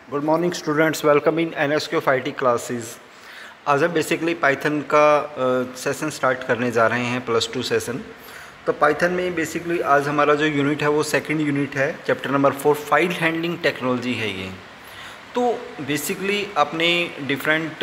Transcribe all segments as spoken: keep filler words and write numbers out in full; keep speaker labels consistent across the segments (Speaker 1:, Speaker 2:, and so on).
Speaker 1: Good morning students, welcome in N S Q I T classes. आज हम basically Python का session uh, start करने जा रहे हैं, प्लस टू सेशन। तो पाइथन में बेसिकली आज हमारा जो यूनिट है वो सेकंड यूनिट है, chapter number four, file handling technology है ये। तो बेसिकली आपने डिफरेंट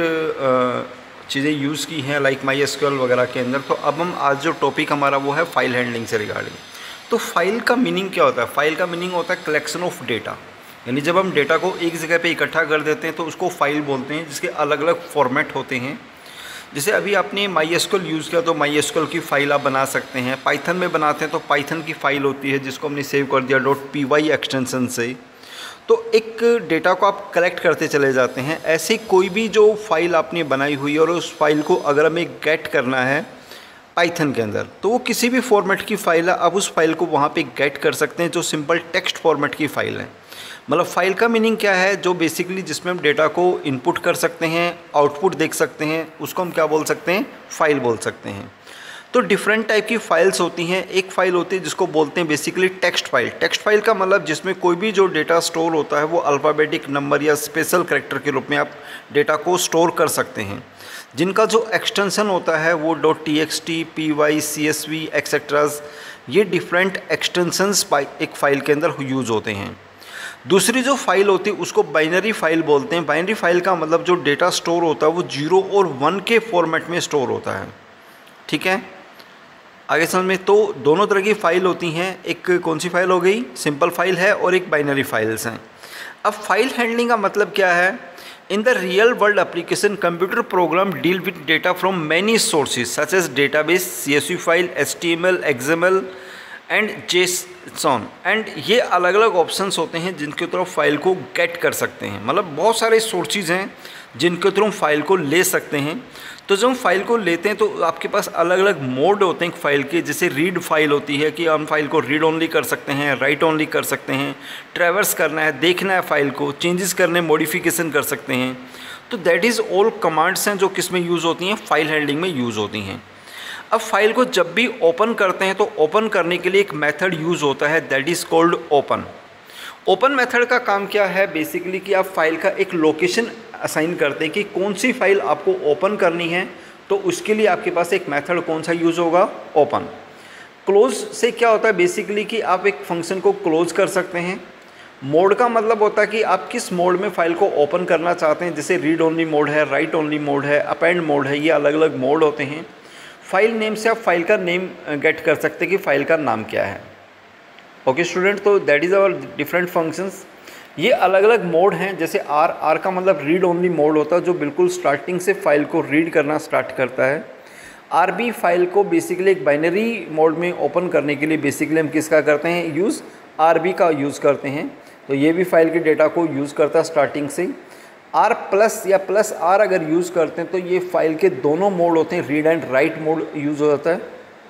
Speaker 1: uh, चीज़ें यूज़ की हैं like my S Q L वगैरह के अंदर। तो अब हम आज जो टॉपिक हमारा वो है फाइल हैंडलिंग से रिगार्डिंग। तो फाइल का मीनिंग क्या होता है? फाइल का मीनिंग होता है कलेक्शन ऑफ डेटा, यानी जब हम डेटा को एक जगह पे इकट्ठा कर देते हैं तो उसको फाइल बोलते हैं, जिसके अलग अलग फॉर्मेट होते हैं। जैसे अभी आपने my S Q L use किया तो माई एस क्यू एल की फ़ाइल आप बना सकते हैं। पाइथन में बनाते हैं तो पाइथन की फ़ाइल होती है जिसको हमने सेव कर दिया डॉट पी वाई एक्सटेंशन से। तो एक डेटा को आप कलेक्ट करते चले जाते हैं। ऐसे कोई भी जो फाइल आपने बनाई हुई है और उस फाइल को अगर हमें गेट करना है पाइथन के अंदर, तो वो किसी भी फॉर्मेट की फ़ाइल है, आप उस फाइल को वहाँ पे गेट कर सकते हैं जो सिंपल टेक्स्ट फॉर्मेट की फ़ाइल है। मतलब फ़ाइल का मीनिंग क्या है? जो बेसिकली जिसमें हम डेटा को इनपुट कर सकते हैं, आउटपुट देख सकते हैं, उसको हम क्या बोल सकते हैं? फ़ाइल बोल सकते हैं। तो डिफरेंट टाइप की फ़ाइल्स होती हैं। एक फ़ाइल होती है जिसको बोलते हैं basically text file. Text file का मतलब जिसमें कोई भी जो डेटा स्टोर होता है वो अल्फ़ाबेटिक नंबर या स्पेशल कैरेक्टर के रूप में आप डेटा को स्टोर कर सकते हैं, जिनका जो एक्सटेंशन होता है वो dot T X T, P Y, C S V etcetera, ये डिफरेंट एक्सटेंशंस एक फ़ाइल के अंदर यूज़ होते हैं। दूसरी जो फाइल होती है उसको बाइनरी फाइल बोलते हैं। बाइनरी फाइल का मतलब जो डेटा स्टोर होता है वो जीरो और वन के फॉर्मेट में स्टोर होता है। ठीक है, आगे समझ में? तो दोनों तरह की फ़ाइल होती हैं। एक कौन सी फ़ाइल हो गई? सिंपल फाइल है, और एक बाइनरी फाइल्स हैं। अब फाइल हैंडलिंग का मतलब क्या है? In the real world application computer program deal with data from many sources such as database, C S V file, H T M L, X M L and JSON. And ये अलग अलग options होते हैं जिनके through file को gate कर सकते हैं। मतलब बहुत सारे सोर्सेज हैं जिनके थ्रू हम फाइल को ले सकते हैं। तो जब हम फाइल को लेते हैं तो आपके पास अलग अलग मोड होते हैं फाइल के। जैसे रीड फाइल होती है कि हम फाइल को रीड ओनली कर सकते हैं, राइट ओनली कर सकते हैं, ट्रैवर्स करना है, देखना है फाइल को, चेंजेस करने, मॉडिफिकेशन कर सकते हैं। तो दैट इज़ ऑल कमांड्स हैं जो किस में यूज़ होती हैं? फाइल हैंडलिंग में यूज़ होती हैं। अब फाइल को जब भी ओपन करते हैं तो ओपन करने के लिए एक मेथड यूज़ होता है, that is called open. Open method का काम क्या है? बेसिकली कि आप फाइल का एक लोकेशन असाइन करते हैं कि कौन सी फाइल आपको ओपन करनी है, तो उसके लिए आपके पास एक मेथड कौन सा यूज़ होगा? ओपन। क्लोज से क्या होता है? बेसिकली कि आप एक फंक्शन को क्लोज कर सकते हैं। मोड का मतलब होता है कि आप किस मोड में फ़ाइल को ओपन करना चाहते हैं। जैसे रीड ओनली मोड है, राइट ओनली मोड है, अपेंड मोड है, ये अलग अलग मोड होते हैं। फाइल नेम से आप फाइल का नेम गेट कर सकते हैं कि फ़ाइल का नाम क्या है। ओके स्टूडेंट, तो that is our different functions. ये अलग अलग मोड हैं। जैसे आर आर का मतलब रीड ओनली मोड होता है, जो बिल्कुल स्टार्टिंग से फाइल को रीड करना स्टार्ट करता है। आर बी फाइल को बेसिकली एक बाइनरी मोड में ओपन करने के लिए बेसिकली हम किसका करते हैं? यूज़ आर बी का यूज़ करते हैं। तो ये भी फाइल के डेटा को यूज़ करता है स्टार्टिंग से। आर प्लस या प्लस आर अगर यूज़ करते हैं तो ये फाइल के दोनों मोड होते हैं, read and write mode use हो जाता है।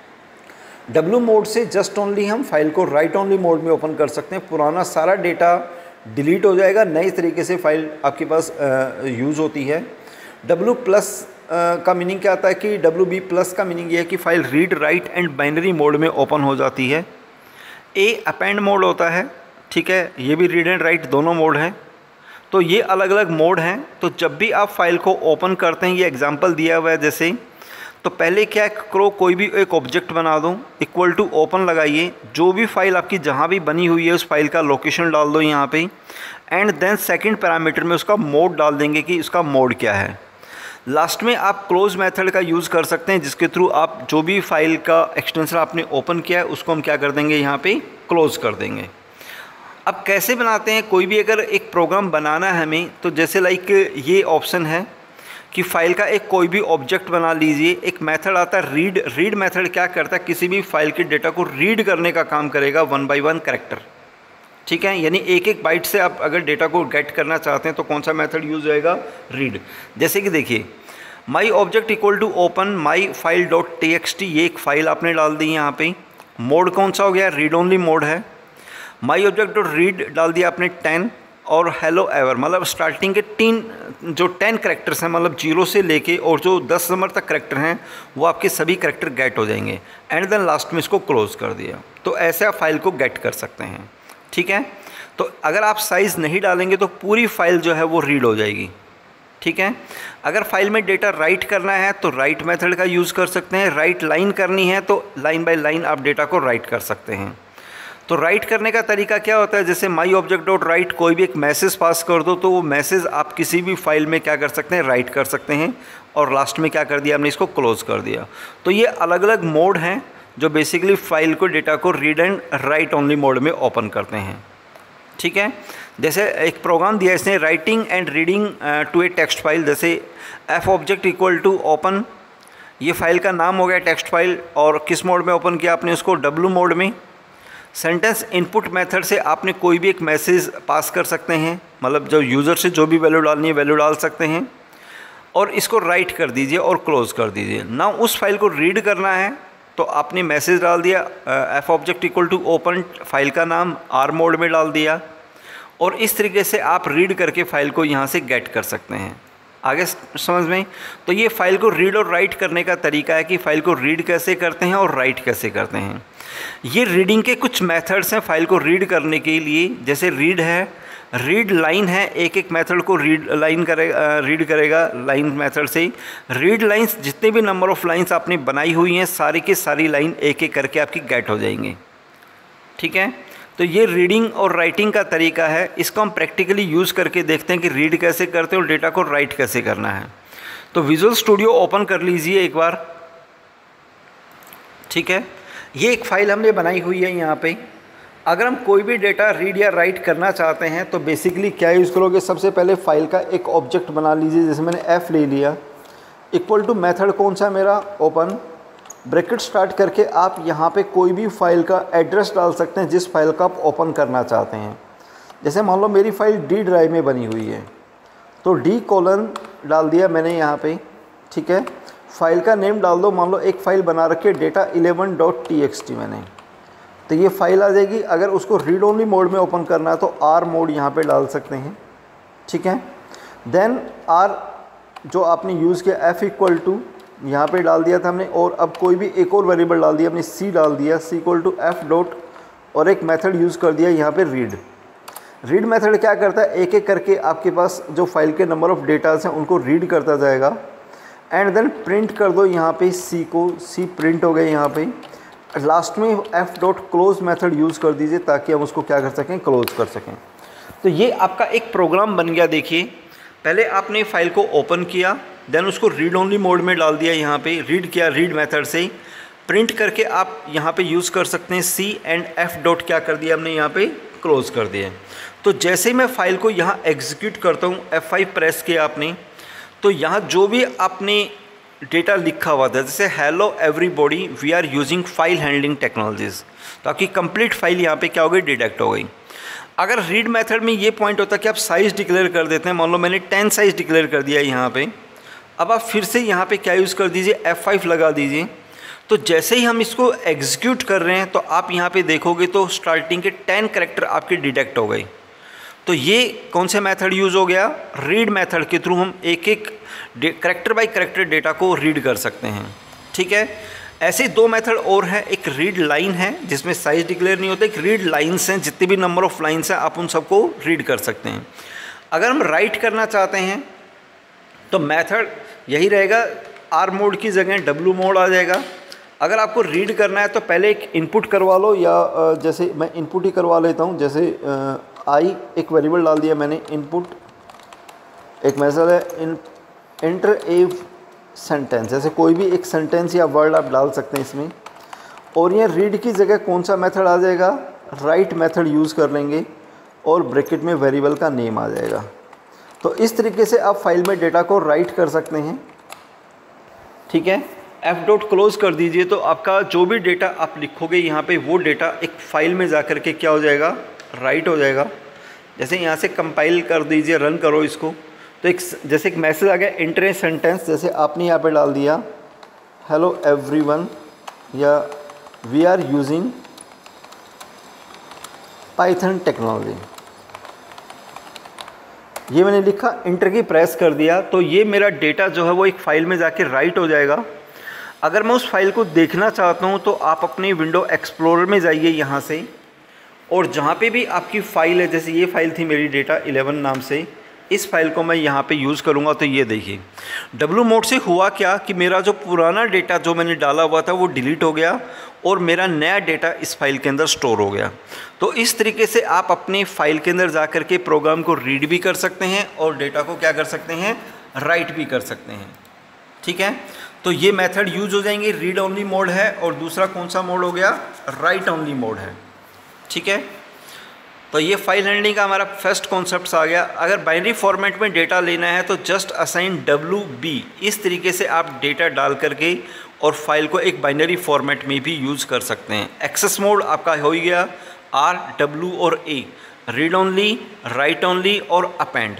Speaker 1: डब्ल्यू मोड से जस्ट ओनली हम फाइल को राइट ओनली मोड में ओपन कर सकते हैं। पुराना सारा डेटा डिलीट हो जाएगा, नई तरीके से फाइल आपके पास यूज़ होती है। डब्ल्यू प्लस का मीनिंग क्या आता है कि डब्ल्यू बी प्लस का मीनिंग ये है कि file read write and binary mode में ओपन हो जाती है। ए अपेंड मोड होता है, ठीक है, ये भी रीड एंड राइट दोनों मोड हैं। तो ये अलग अलग मोड हैं। तो जब भी आप फाइल को ओपन करते हैं, ये एग्जांपल दिया हुआ है जैसे, तो पहले क्या करो, कोई भी एक ऑब्जेक्ट बना दो, इक्वल टू ओपन लगाइए, जो भी फाइल आपकी जहाँ भी बनी हुई है उस फाइल का लोकेशन डाल दो यहाँ पे, एंड देन सेकंड पैरामीटर में उसका मोड डाल देंगे कि इसका मोड क्या है। लास्ट में आप क्लोज मेथड का यूज़ कर सकते हैं, जिसके थ्रू आप जो भी फाइल का एक्सटेंशन आपने ओपन किया है उसको हम क्या कर देंगे? यहाँ पर क्लोज कर देंगे। अब कैसे बनाते हैं? कोई भी अगर एक प्रोग्राम बनाना है हमें, तो जैसे लाइक ये ऑप्शन है कि फ़ाइल का एक कोई भी ऑब्जेक्ट बना लीजिए। एक मेथड आता है रीड। रीड मेथड क्या करता है? किसी भी फाइल के डेटा को रीड करने का काम करेगा, वन बाय वन कैरेक्टर। ठीक है, यानी एक एक बाइट से आप अगर डेटा को गेट करना चाहते हैं तो कौन सा मेथड यूज़ होएगा? रीड। जैसे कि देखिए, my object equal to open my file dot T X T, ये एक फ़ाइल आपने डाल दी यहाँ पे। मोड कौन सा हो गया? रीड ओनली मोड है। माई ऑब्जेक्ट डॉट रीड डाल दिया आपने टेन, और हेलो एवर मतलब स्टार्टिंग के तीन जो टेन करेक्टर्स हैं, मतलब जीरो से लेके और जो दस नंबर तक करेक्टर हैं वो आपके सभी करेक्टर गेट हो जाएंगे। एंड देन लास्ट में इसको क्लोज कर दिया। तो ऐसे आप फाइल को गेट कर सकते हैं। ठीक है, तो अगर आप साइज़ नहीं डालेंगे तो पूरी फाइल जो है वो रीड हो जाएगी, ठीक है। अगर फाइल में डेटा राइट करना है तो राइट मेथड का यूज़ कर सकते हैं, राइट लाइन करनी है तो लाइन बाय लाइन आप डेटा को राइट कर सकते हैं। तो राइट करने का तरीका क्या होता है, जैसे माई ऑब्जेक्ट डॉट राइट कोई भी एक मैसेज पास कर दो तो वो मैसेज आप किसी भी फाइल में क्या कर सकते हैं, राइट कर सकते हैं, और लास्ट में क्या कर दिया हमने, इसको क्लोज कर दिया। तो ये अलग अलग मोड हैं जो बेसिकली फाइल को, डेटा को read and write only mode में ओपन करते हैं, ठीक है। जैसे एक प्रोग्राम दिया इसने, writing and reading to a text file, जैसे F object equal to open, ये फाइल का नाम हो गया टेक्स्ट फाइल, और किस मोड में ओपन किया आपने उसको, डब्ल्यू मोड में। सेंटेंस इनपुट मेथड से आपने कोई भी एक मैसेज पास कर सकते हैं, मतलब जो यूज़र से जो भी वैल्यू डालनी है वैल्यू डाल सकते हैं, और इसको राइट कर दीजिए और क्लोज़ कर दीजिए ना। उस फाइल को रीड करना है तो आपने मैसेज डाल दिया, F object equal to open, file का नाम आर मोड में डाल दिया, और इस तरीके से आप रीड करके फ़ाइल को यहाँ से गेट कर सकते हैं। आगे समझ में? तो ये फ़ाइल को रीड और राइट करने का तरीका है कि फ़ाइल को रीड कैसे करते हैं और राइट कैसे करते हैं। ये रीडिंग के कुछ मेथड्स हैं फ़ाइल को रीड करने के लिए, जैसे रीड है, रीड लाइन है, एक एक मेथड को रीड लाइन करेगा, रीड करेगा लाइन मेथड से। रीड लाइंस, जितने भी नंबर ऑफ़ लाइंस आपने बनाई हुई हैं सारी की सारी लाइन एक एक करके आपकी गेट हो जाएंगे, ठीक है। तो ये रीडिंग और राइटिंग का तरीका है, इसको हम प्रैक्टिकली यूज़ करके देखते हैं कि रीड कैसे करते हैं और डेटा को राइट कैसे करना है। तो विजुअल स्टूडियो ओपन कर लीजिए एक बार, ठीक है। ये एक फ़ाइल हमने बनाई हुई है यहाँ पे। अगर हम कोई भी डेटा रीड या राइट करना चाहते हैं तो बेसिकली क्या यूज़ करोगे, सबसे पहले फ़ाइल का एक ऑब्जेक्ट बना लीजिए, जैसे मैंने एफ़ ले लिया, इक्वल टू मेथड कौन सा मेरा, ओपन, ब्रैकेट स्टार्ट करके आप यहाँ पे कोई भी फाइल का एड्रेस डाल सकते हैं जिस फाइल का आप ओपन करना चाहते हैं। जैसे मान लो मेरी फ़ाइल डी ड्राइव में बनी हुई है तो डी कॉलन डाल दिया मैंने यहाँ पे, ठीक है। फाइल का नेम डाल दो, मान लो एक फ़ाइल बना रखी है data eleven dot T X T मैंने, तो ये फ़ाइल आ जाएगी। अगर उसको रीड ओनली मोड में ओपन करना है तो आर मोड यहाँ पे डाल सकते हैं, ठीक है। देन आर जो आपने यूज़ किया, एफ़ इक्वल टू यहाँ पे डाल दिया था हमने, और अब कोई भी एक और वेरिएबल डाल दिया हमने, सी डाल दिया, C equal to F dot, और एक मेथड यूज़ कर दिया यहाँ पे रीड। रीड मेथड क्या करता है, एक एक करके आपके पास जो फाइल के नंबर ऑफ़ डेटास हैं उनको रीड करता जाएगा, एंड देन प्रिंट कर दो यहाँ पे सी को, सी प्रिंट हो गए यहाँ पे। लास्ट में F dot close method use कर दीजिए ताकि हम उसको क्या कर सकें, क्लोज कर सकें। तो ये आपका एक प्रोग्राम बन गया। देखिए पहले आपने फाइल को ओपन किया, देन उसको रीड ओनली मोड में डाल दिया, यहाँ पे रीड किया रीड मेथड से, प्रिंट करके आप यहाँ पे यूज़ कर सकते हैं सी, एंड एफ डॉट क्या कर दिया हमने यहाँ पे, क्लोज कर दिया। तो जैसे ही मैं फ़ाइल को यहाँ एग्जीक्यूट करता हूँ, एफ फाइव प्रेस किया आपने, तो यहाँ जो भी आपने डेटा लिखा हुआ था, जैसे hello everybody we are using file handling technologies, तो आपकी कंप्लीट फाइल यहाँ पे क्या हो गई, डिटेक्ट हो गई। अगर रीड मेथड में ये पॉइंट होता है कि आप साइज़ डिक्लेयर कर देते हैं, मान लो मैंने टेन साइज़ डिक्लेयर कर दिया यहाँ पे, अब आप फिर से यहाँ पे क्या यूज़ कर दीजिए, एफ फाइव लगा दीजिए। तो जैसे ही हम इसको एग्जीक्यूट कर रहे हैं तो आप यहाँ पे देखोगे तो स्टार्टिंग के टेन कैरेक्टर आपके डिटेक्ट हो गए। तो ये कौन से मेथड यूज़ हो गया, रीड मेथड के थ्रू हम एक एक कैरेक्टर बाय कैरेक्टर डेटा को रीड कर सकते हैं, ठीक है। ऐसे दो मेथड और हैं, एक रीड लाइन है जिसमें साइज़ डिक्लेयर नहीं होता, एक रीड लाइन्स हैं, जितने भी नंबर ऑफ़ लाइन्स हैं आप उन सबको रीड कर सकते हैं। अगर हम राइट करना चाहते हैं तो मेथड यही रहेगा, आर मोड की जगह डब्ल्यू मोड आ जाएगा। अगर आपको रीड करना है तो पहले एक इनपुट करवा लो, या जैसे मैं इनपुट ही करवा लेता हूँ, जैसे आई एक वेरिएबल डाल दिया मैंने, इनपुट एक मैसेज है, इन एंटर ए सेंटेंस, जैसे कोई भी एक सेंटेंस या वर्ड आप डाल सकते हैं इसमें। और ये रीड की जगह कौन सा मेथड आ जाएगा, राइट मेथड यूज़ कर लेंगे, और ब्रैकेट में वेरिएबल का नेम आ जाएगा। तो इस तरीके से आप फाइल में डेटा को राइट कर सकते हैं, ठीक है। एफ डॉट क्लोज कर दीजिए तो आपका जो भी डेटा आप लिखोगे यहाँ पे वो डेटा एक फ़ाइल में जा कर के क्या हो जाएगा, राइट हो जाएगा। जैसे यहाँ से कंपाइल कर दीजिए, रन करो इसको, तो एक जैसे एक मैसेज आ गया, एंटर ए सेंटेंस, जैसे आपने यहाँ पे डाल दिया हेलो एवरीवन, या we are using Python technology, ये मैंने लिखा, इंटर की प्रेस कर दिया, तो ये मेरा डेटा जो है वो एक फ़ाइल में जाके राइट हो जाएगा। अगर मैं उस फाइल को देखना चाहता हूँ तो आप अपनी विंडो एक्सप्लोरर में जाइए, यहाँ से और जहाँ पे भी आपकी फ़ाइल है, जैसे ये फ़ाइल थी मेरी डेटा इलेवन नाम से, इस फाइल को मैं यहाँ पे यूज़ करूँगा तो ये देखिए डब्लू मोड से हुआ क्या कि मेरा जो पुराना डेटा जो मैंने डाला हुआ था वो डिलीट हो गया और मेरा नया डेटा इस फाइल के अंदर स्टोर हो गया। तो इस तरीके से आप अपनी फ़ाइल के अंदर जा कर के प्रोग्राम को रीड भी कर सकते हैं और डेटा को क्या कर सकते हैं, राइट भी कर सकते हैं। ठीक है, तो ये मेथड यूज हो जाएंगे। रीड ओनली मोड है और दूसरा कौन सा मोड हो गया, राइट ओनली मोड है। ठीक है, तो ये फाइल हैंडलिंग का हमारा फर्स्ट कॉन्सेप्ट आ गया। अगर बाइनरी फॉर्मेट में डेटा लेना है तो जस्ट असाइन डब्ल्यू बी, इस तरीके से आप डेटा डाल करके और फाइल को एक बाइनरी फॉर्मेट में भी यूज़ कर सकते हैं। एक्सेस मोड आपका हो ही गया आर, डब्ल्यू और A, read only, write only और अपेंड।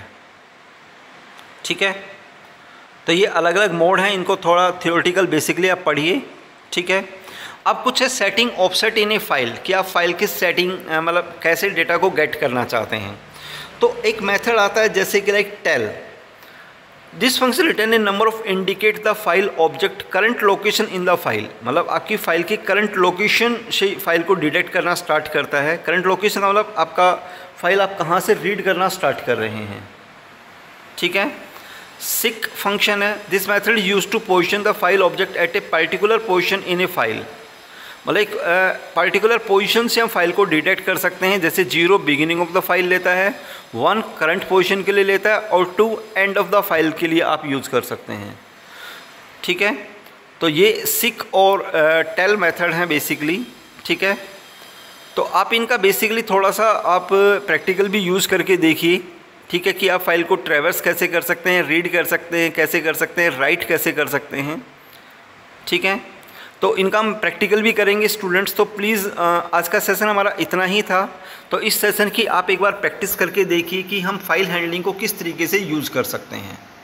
Speaker 1: ठीक है, तो ये अलग अलग मोड हैं, इनको थोड़ा थियोरेटिकल बेसिकली आप पढ़िए। ठीक है, अब कुछ है setting offset in a file, कि आप फाइल की सेटिंग मतलब कैसे डेटा को गेट करना चाहते हैं। तो एक मेथड आता है जैसे कि like tell, this function return a number of indicate the file object current location in the file, मतलब आपकी फ़ाइल की करंट लोकेशन से फाइल को डिटेक्ट करना स्टार्ट करता है। करंट लोकेशन का मतलब आपका फाइल आप कहाँ से रीड करना स्टार्ट कर रहे हैं। ठीक है, सिक फंक्शन है, this method use to position the file object at a particular position in a file, मतलब एक पर्टिकुलर पोजीशन से हम फाइल को डिटेक्ट कर सकते हैं। जैसे zero beginning of the file लेता है, वन करंट पोजीशन के लिए लेता है और two end of the file के लिए आप यूज़ कर सकते हैं। ठीक है, तो ये सिक और टेल मेथड हैं बेसिकली। ठीक है, तो आप इनका बेसिकली थोड़ा सा आप प्रैक्टिकल भी यूज़ करके देखिए। ठीक है, कि आप फाइल को ट्रैवर्स कैसे कर सकते हैं, रीड कर सकते हैं कैसे कर सकते हैं, राइट कैसे कर सकते हैं। ठीक है, तो इनका हम प्रैक्टिकल भी करेंगे स्टूडेंट्स। तो प्लीज़ आज का सेशन हमारा इतना ही था। तो इस सेशन की आप एक बार प्रैक्टिस करके देखिए कि हम फाइल हैंडलिंग को किस तरीके से यूज़ कर सकते हैं।